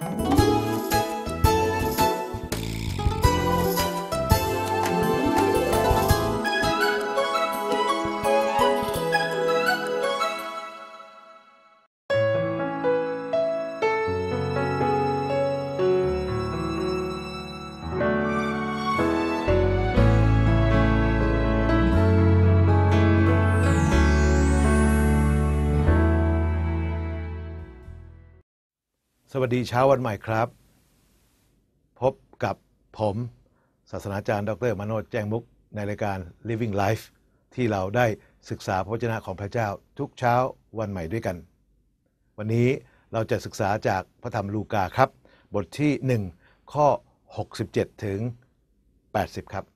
สวัสดีเช้าวันใหม่ครับพบกับผมศาสนาจารย์ดร.มโนช แจ้งมุกในรายการ Living Life ที่เราได้ศึกษาพระวจนะของพระเจ้าทุกเช้าวันใหม่ด้วยกันวันนี้เราจะศึกษาจากพระธรรมลูกาครับบทที่1ข้อ67ถึง80ครับ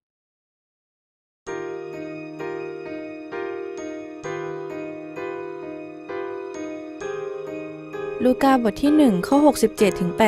ลูกาบทที่1ข้อ67ถึง80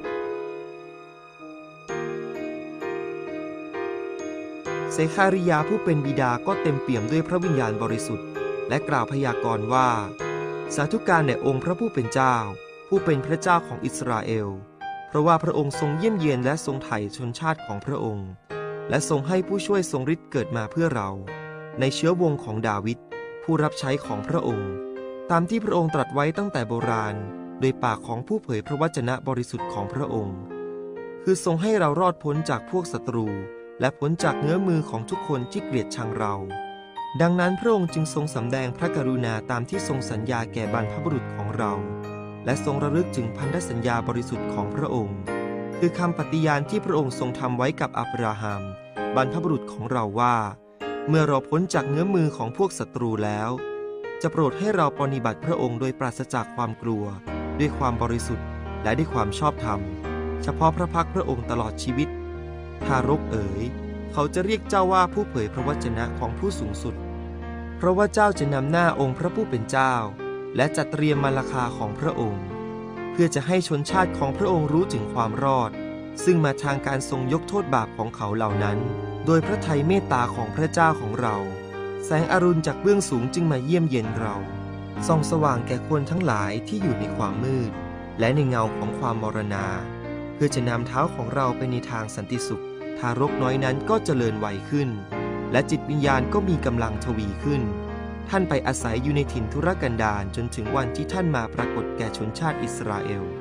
เซคาริยาผู้เป็นบิดาก็เต็มเปี่ยมด้วยพระวิญญาณบริสุทธิ์และกล่าวพยากรณ์ว่าสาธุการแด่องค์พระผู้เป็นเจ้าผู้เป็นพระเจ้าของอิสราเอลเพราะว่าพระองค์ทรงเยี่ยมเยียนและทรงไถ่ชนชาติของพระองค์และทรงให้ผู้ช่วยทรงฤทธิ์เกิดมาเพื่อเราในเชื้อวงของดาวิดผู้รับใช้ของพระองค์ตามที่พระองค์ตรัสไว้ตั้งแต่โบราณโดยปากของผู้เผยพระวจนะบริสุทธิ์ของพระองค์คือทรงให้เรารอดพ้นจากพวกศัตรูและพ้นจากเงื้อมือของทุกคนที่เกลียดชังเราดังนั้นพระองค์จึงทรงสำแดงพระกรุณาตามที่ทรงสัญญาแก่บรรพบุรุษของเราและทรงระลึกถึงพันธสัญญาบริสุทธิ์ของพระองค์คือคำปฏิญาณที่พระองค์ทรงทำไว้กับอับราฮัมบรรพบุรุษของเราว่าเมื่อเราพ้นจากเงื้อมือของพวกศัตรูแล้วจะโปรดให้เราปฏิบัติพระองค์โดยปราศจากความกลัวด้วยความบริสุทธิ์และด้วยความชอบธรรมเฉพาะพระพักพระองค์ตลอดชีวิตทารกเอ๋ยเขาจะเรียกเจ้าว่าผู้เผยพระวจนะของผู้สูงสุดเพราะว่าเจ้าจะนำหน้าองค์พระผู้เป็นเจ้าและจัดเตรียมมรรคาของพระองค์เพื่อจะให้ชนชาติของพระองค์รู้ถึงความรอดซึ่งมาทางการทรงยกโทษบาปของเขาเหล่านั้นโดยพระทัยเมตตาของพระเจ้าของเราแสงอรุณจากเบื้องสูงจึงมาเยี่ยมเยียนเราส่องสว่างแก่คนทั้งหลายที่อยู่ในความมืดและในเงาของความมรณาเพื่อจะนำเท้าของเราไปในทางสันติสุขทารกน้อยนั้นก็เจริญวัยขึ้นและจิตวิญญาณก็มีกำลังทวีขึ้นท่านไปอาศัยอยู่ในถิ่นทุรกันดารจนถึงวันที่ท่านมาปรากฏแก่ชนชาติอิสราเอล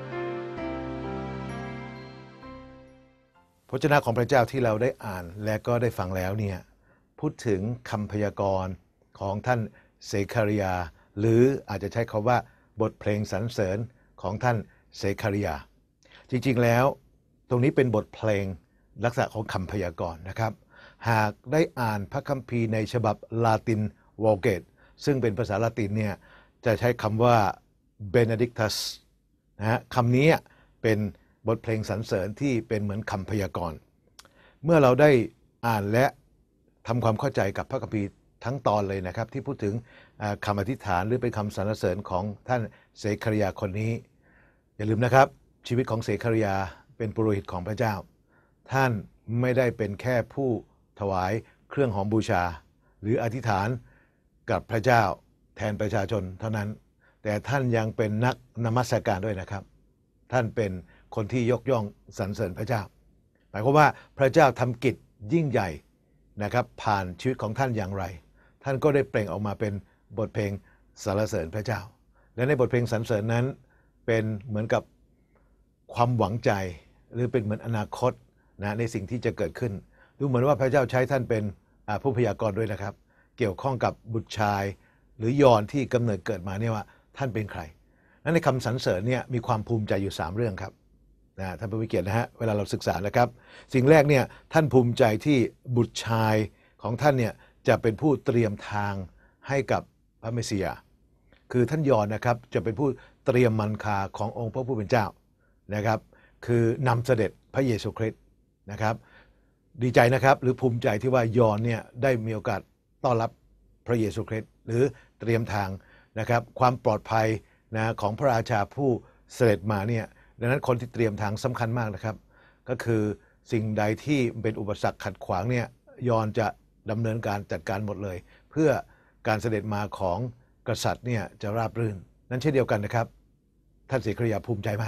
พระวจนะของพระเจ้าที่เราได้อ่านและก็ได้ฟังแล้วเนี่ยพูดถึงคำพยากรณ์ของท่านเซคาริยาหรืออาจจะใช้คำว่าบทเพลงสรรเสริญของท่านเซคาริยาจริงๆแล้วตรงนี้เป็นบทเพลงลักษณะของคำพยากรณ์นะครับหากได้อ่านพระคัมภีร์ในฉบับลาตินวอลเกตซึ่งเป็นภาษาละตินเนี่ยจะใช้คำว่า Benedictus นะฮะคำนี้เป็นบทเพลงสรรเสริญที่เป็นเหมือนคำพยากรณ์เมื่อเราได้อ่านและทำความเข้าใจกับพระคัมภีร์ทั้งตอนเลยนะครับที่พูดถึงคำอธิษฐานหรือเป็นคำสรรเสริญของท่านเซคาริยาคนนี้อย่าลืมนะครับชีวิตของเซคาริยาเป็นปุโรหิตของพระเจ้าท่านไม่ได้เป็นแค่ผู้ถวายเครื่องหอมบูชาหรืออธิษฐานกับพระเจ้าแทนประชาชนเท่านั้นแต่ท่านยังเป็นนักนมัสการด้วยนะครับท่านเป็นคนที่ยกย่องสรรเสริญพระเจ้าหมายความว่าพระเจ้าทำกิจยิ่งใหญ่นะครับผ่านชีวิตของท่านอย่างไรท่านก็ได้เปล่งออกมาเป็นบทเพลงสรรเสริญพระเจ้าและในบทเพลงสรรเสริญนั้นเป็นเหมือนกับความหวังใจหรือเป็นเหมือนอนาคตนะในสิ่งที่จะเกิดขึ้นดูเหมือนว่าพระเจ้าใช้ท่านเป็นผู้พยากรณ์ด้วยนะครับเกี่ยวข้องกับบุตรชายหรือยอนที่กำเนิดเกิดมาเนี่ยว่าท่านเป็นใครนั้นในคำสรรเสริญเนี่ยมีความภูมิใจอยู่3เรื่องครับท่านผู้มีเกียรตินะฮะเวลาเราศึกษานะครับสิ่งแรกเนี่ยท่านภูมิใจที่บุตรชายของท่านเนี่ยจะเป็นผู้เตรียมทางให้กับพระเมสสิยาคือท่านยอนนะครับจะเป็นผู้เตรียมมันคาขององค์พระผู้เป็นเจ้านะครับคือนำเสด็จพระเยซูคริสต์นะครับดีใจนะครับหรือภูมิใจที่ว่ายอนเนี่ยได้มีโอกาสต้อนรับพระเยซูคริสต์หรือเตรียมทางนะครับความปลอดภัยนะของพระราชาผู้เสด็จมาเนี่ยดังนั้นคนที่เตรียมทางสำคัญมากนะครับก็คือสิ่งใดที่เป็นอุปสรรคขัดขวางเนี่ยยอนจะดำเนินการจัดการหมดเลยเพื่อการเสด็จมาของกษัตริย์เนี่ยจะราบรื่นนั้นเช่นเดียวกันนะครับท่านเสคาริยาภูมิใจมาก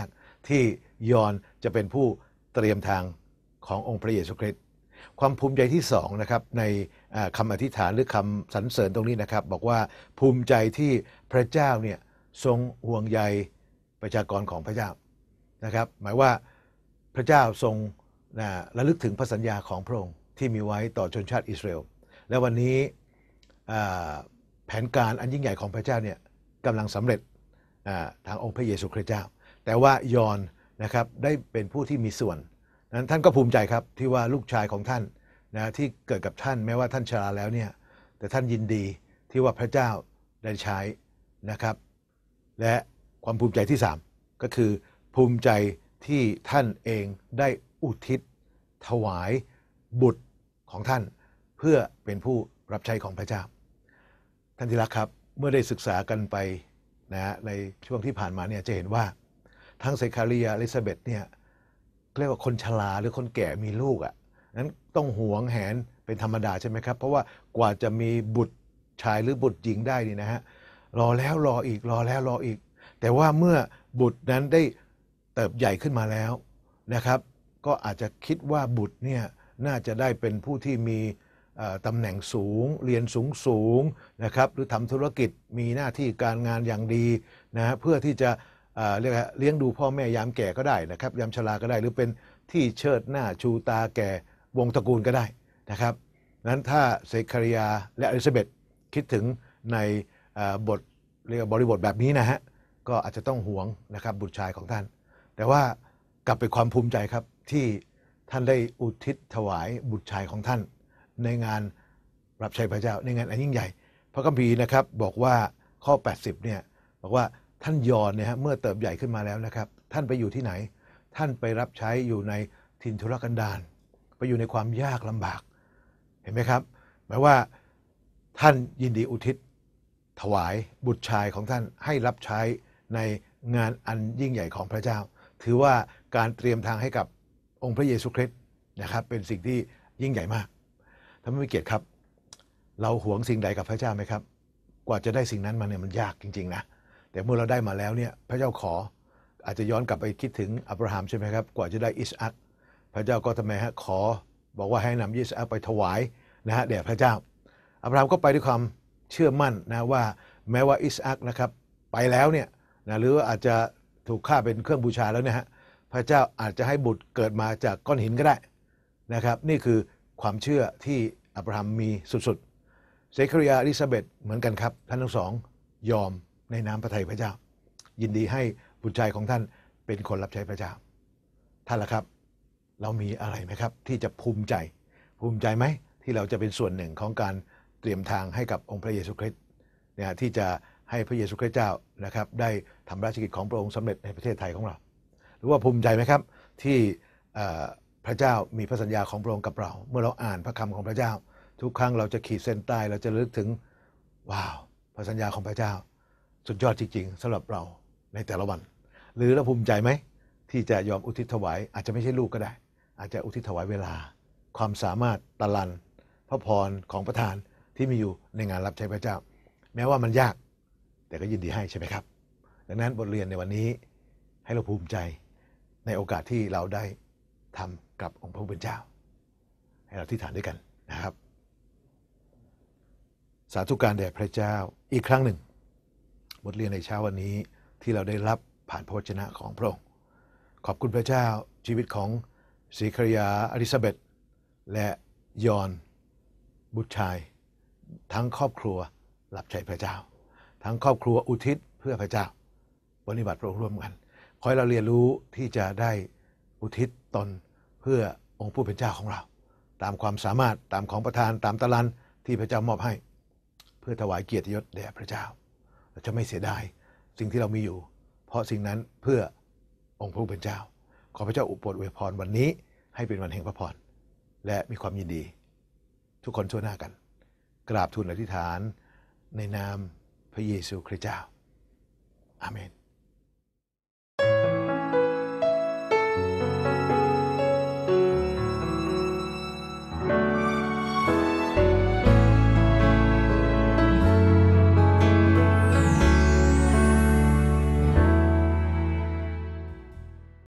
ที่ยอห์นจะเป็นผู้เตรียมทางขององค์พระเยซูคริสต์ความภูมิใจที่2นะครับในคำอธิษฐานหรือคำสรรเสริญตรงนี้นะครับบอกว่าภูมิใจที่พระเจ้าเนี่ยทรงห่วงใยประชากรของพระเจ้านะครับหมายว่าพระเจ้าทรงระลึกถึงพระสัญญาของพระองค์ที่มีไว้ต่อชนชาติอิสราเอลและวันนี้แผนการอันยิ่งใหญ่ของพระเจ้าเนี่ยกำลังสำเร็จทางองค์พระเยซูคริสต์เจ้าแต่ว่ายอห์นนะครับได้เป็นผู้ที่มีส่วนนั้นท่านก็ภูมิใจครับที่ว่าลูกชายของท่านที่เกิดกับท่านแม้ว่าท่านชราแล้วเนี่ยแต่ท่านยินดีที่ว่าพระเจ้าได้ใช้นะครับและความภูมิใจที่3ก็คือภูมิใจที่ท่านเองได้อุทิศถวายบุตรของท่านเพื่อเป็นผู้รับใช้ของพระเจ้าท่านที่รักครับเมื่อได้ศึกษากันไปในช่วงที่ผ่านมาเนี่ยจะเห็นว่าทั้งเซคาริยาอลิซาเบธเนี่ยเรียกว่าคนชราหรือคนแก่มีลูกนั้นต้องหวงแหนเป็นธรรมดาใช่ไหมครับเพราะว่ากว่าจะมีบุตรชายหรือบุตรหญิงได้นี่นะฮะรอแล้วรออีกรอแล้วรออีกแต่ว่าเมื่อบุตรนั้นได้เติบใหญ่ขึ้นมาแล้วนะครับก็อาจจะคิดว่าบุตรเนี่ยน่าจะได้เป็นผู้ที่มีตำแหน่งสูงเรียนสูงนะครับหรือทำธุรกิจมีหน้าที่การงานอย่างดีนะเพื่อที่จะเลี้ยงดูพ่อแม่ยามแก่ก็ได้นะครับยามชราก็ได้หรือเป็นที่เชิดหน้าชูตาแก่วงตระกูลก็ได้นะครับนั้นถ้าเซคาริยาและอลิซาเบธคิดถึงในบทเรียกบริบทแบบนี้นะฮะก็อาจจะต้องหวงนะครับบุตรชายของท่านแต่ว่ากลับเป็นความภูมิใจครับที่ท่านได้อุทิศถวายบุตรชายของท่านในงานรับใช้พระเจ้าในงานอันยิ่งใหญ่พระคัมภีร์นะครับบอกว่าข้อ80เนี่ยบอกว่าท่านยอห์นเนี่ยเมื่อเติบใหญ่ขึ้นมาแล้วนะครับท่านไปอยู่ที่ไหนท่านไปรับใช้อยู่ในถิ่นทุรกันดารไปอยู่ในความยากลำบากเห็นไหมครับหมายว่าท่านยินดีอุทิศถวายบุตรชายของท่านให้รับใช้ในงานอันยิ่งใหญ่ของพระเจ้าถือว่าการเตรียมทางให้กับองค์พระเยซูคริสต์นะครับเป็นสิ่งที่ยิ่งใหญ่มากท่านผู้มีเกียรติครับเราหวงสิ่งใดกับพระเจ้าไหมครับกว่าจะได้สิ่งนั้นมาเนี่ยมันยากจริงๆนะแต่เมื่อเราได้มาแล้วเนี่ยพระเจ้าขออาจจะย้อนกลับไปคิดถึงอับราฮัมใช่ไหมครับกว่าจะได้อิสอัคพระเจ้าก็ทำไมฮะขอบอกว่าให้นำอิสอัคไปถวายแด่พระเจ้าอับราฮัมก็ไปด้วยความเชื่อมั่นนะว่าแม้ว่าอิสอัคนะครับไปแล้วเนี่ยหรือว่าอาจจะถูกฆ่าเป็นเครื่องบูชาแล้วเนี่ยฮะพระเจ้าอาจจะให้บุตรเกิดมาจากก้อนหินก็ได้นะครับนี่คือความเชื่อที่อับราฮัมมีสุดๆเซคาริยาอลิซาเบธเหมือนกันครับท่านทั้งสองยอมในน้ำพระทัยพระเจ้ายินดีให้บุตรชายของท่านเป็นคนรับใช้พระเจ้าท่านล่ะครับเรามีอะไรไหมครับที่จะภูมิใจไหมที่เราจะเป็นส่วนหนึ่งของการเตรียมทางให้กับองค์พระเยซูคริสต์เนี่ยที่จะให้พระเยซูคริสต์เจ้านะครับได้ทำราชกิจของพระองค์สำเร็จในประเทศไทยของเราหรือว่าภูมิใจไหมครับที่พระเจ้ามีพระสัญญาของพระองค์กับเราเมื่อเราอ่านพระคำของพระเจ้าทุกครั้งเราจะขีดเส้นใต้เราจะระลึกถึงว้าวพระสัญญาของพระเจ้าสุดยอดจริงๆสำหรับเราในแต่ละวันหรือเราภูมิใจไหมที่จะยอมอุทิศถวายอาจจะไม่ใช่ลูกก็ได้อาจจะอุทิศถวายเวลาความสามารถตะลันพระพรของประทานที่มีอยู่ในงานรับใช้พระเจ้าแม้ว่ามันยากแต่ก็ยินดีให้ใช่ไหมครับดังนั้นบทเรียนในวันนี้ให้เราภูมิใจในโอกาสที่เราได้ทำกับองค์พระผู้เป็นเจ้าให้เราอธิษฐานด้วยกันนะครับสาธุการแด่พระเจ้าอีกครั้งหนึ่งบทเรียนในเช้าวันนี้ที่เราได้รับผ่านพระวจนะของพระองค์ขอบคุณพระเจ้าชีวิตของเซคาริยาอลิซาเบธและยอห์นบุตรชายทั้งครอบครัวรับใช้พระเจ้าทั้งครอบครัวอุทิศเพื่อพระเจ้าปฏิบัติพระองค์ร่วมกันขอให้เราเรียนรู้ที่จะได้อุทิศตนเพื่อองค์ผู้เป็นเจ้าของเราตามความสามารถตามของประทานตามตะลันที่พระเจ้ามอบให้เพื่อถวายเกียรติยศแด่พระเจ้าเราจะไม่เสียดายสิ่งที่เรามีอยู่เพราะสิ่งนั้นเพื่อองค์ผู้เป็นเจ้าขอพระเจ้าอวยพรวันนี้ให้เป็นวันแห่งพระพรและมีความยินดีทุกคนทั่วหน้ากันกราบทูลอธิษฐานในนามพระเยซูคริสต์เจ้าอาเมน